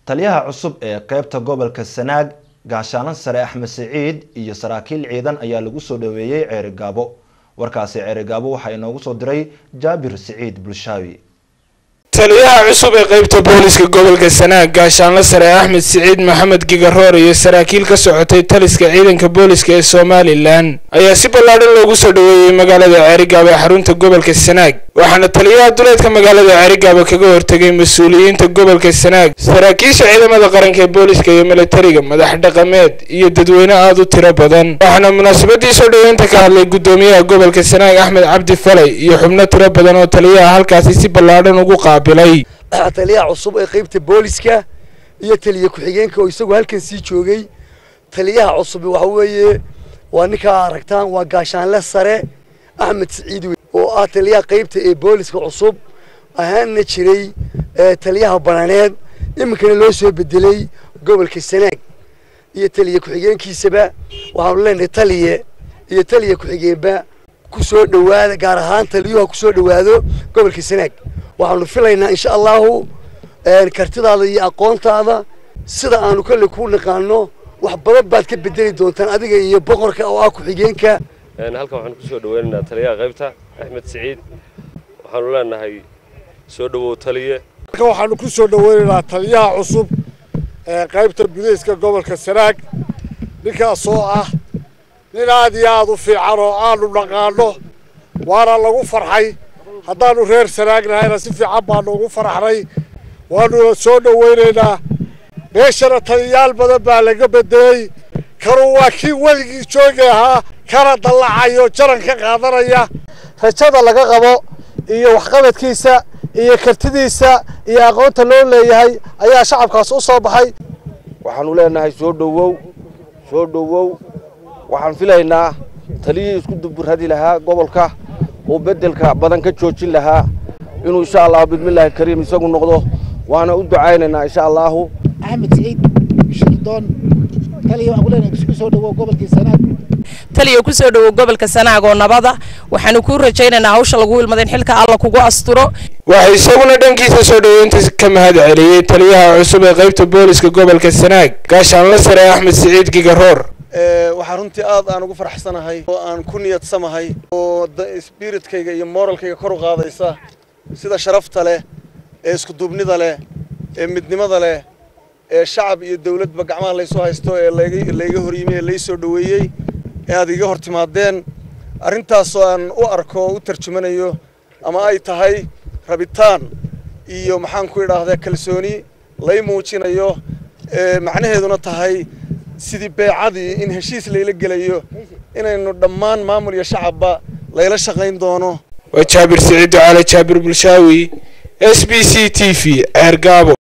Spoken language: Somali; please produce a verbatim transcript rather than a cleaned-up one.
taliyaha cusub ee qaybta gobolka Sanaag gaashaan sare Axmed Saciid iyo saraakiil ciidan ayaa lagu soo dhaweeyay Ceerigaabo warkaasi Ceerigaabo waxa inoogu soo diray Jaabir Saciid Bulshaawi taliyaha cusub ee qaybta booliska gobolka Sanaag gaashaan sare Axmed Saciid Maxamed Gigaroor iyo saraakiil ka socotay taliska ciidanka booliska ee Somaliland ayaa si ballaaran loogu soo dhaweeyay magaalada Ceerigaabo ee xarunta gobolka Sanaag waxaana taliyaha duleedka magaalada Ceerigaabo kaga hortagay mas'uuliyiinta gobolka Sanaag saraakiisha ciidamada qaranka ee booliska iyo militariga madax dhaqameed iyo dadweyne aad u tiro badan waxaana munaasabadii soo dhaweynta ka hadlay gudoomiyaha gobolka Sanaag Axmed Cabdi Falay iyo xubno tiro badan oo taliyaha halkaasi si ballaaran ugu qaabilay taliyaha cusub ee qaybta booliska iyo taliye ku xigeenka oo isagu halkan sii joogay taliyaha cusub waxa weeye waa ninka aragtaan waa gaashaanle sare Axmed Saciid oo ah taliyaha qaybta ee booliska cusub ahaana jiray taliyaha bananeed iminkana loo soo bedelay gobolka Sanaag iyo taliye ku xigeenkiisaba waxaan leenahay taliye iyo taliye ku xigeenba ku soo dhawaada gaar ahaan taliyuhu ku soo dhawaado gobolka Sanaag waxaanu filaynaa insha Allah ee kartidaada iyo aqoontaada sida aanu kale ku naqaano wax badan baad ka bedeli doontaan adiga iyo boqorka oo ah ku xigeenka een halka waxaan ku soo dhaweynaynaa taliyaha qaybta Axmed Saciid waxaanu leenahay soo dhawow taliye halka waxaanu ku soo dhaweynaynaa taliyaha cusub ee qaybta booliska gobolka Sanaag ninkaas oo ah nin aad iyo aad u fiican oo aanu dhaqaano waana lagu farxay haddaanu reer Sanaagnaayna si fiican baan ugu faraxnay waanu soo dhaweynaynaa meeshana taliyaal badan baa laga bedelay karu waa kii waligii joogay ahaa kana dalacayo jaran ka qaadanaya rajada laga qabo iyo waxqabadkiisa iyo kartidiisa iyo aqoonta loo leeyahay ayaa shacabkaas u soo baxay waxaanu leenahay soo dhawow soo dhawow waxaan filaynaa taliyii isku dubradi lahaa gobolka oo bedelka badan ka joojin lahaa inuu insha Allah bismillaah kariim isagu noqdo waana u ducaynaynaa insha Allah Axmed Saciid Shirdoon taliyo aqoonayna ku soo dhawo gobolka Sanaag taliyo ku soo dhawo gobolka Sanaag oo nabada waxaanu ku rajaynaynaa hawsha lagu ilmadeyn xilka Allah kugu asturo waxa isaguna dhankiisa soo dhaweynta ka mahad celiyay taliyaha cusub ee qaybta booliska gobolka Sanaag gaashaan sare Axmed Saciid Gigaroor waxaan runtii aad aan ugu faraxsanahay oo aan ku niyad samahay oo spiritkayga iyo moralkayga kor u qaadaysa sida sharafta leh ee isku duubnida leh ee midnimada leh ee shacab iyo dawladba gacmaha la soo haysto ee leega horyimay la soo dhaweeyay ee aad iga hortimaadeen arintaas oo aan u arko u tarjumanayo ama ay tahay rabitaan iyo maxaan ku idhaahdaa kalsooni lay muujinayo ee macnaheeduna tahay sidii beecadii in heshiis leeyla gelayo inaynu dhammaan maamul iyo shacabba leeyla shaqayn doono waa Jaabir Saciid على Jaabir Bulshaawi S B C T V Ceerigaabo.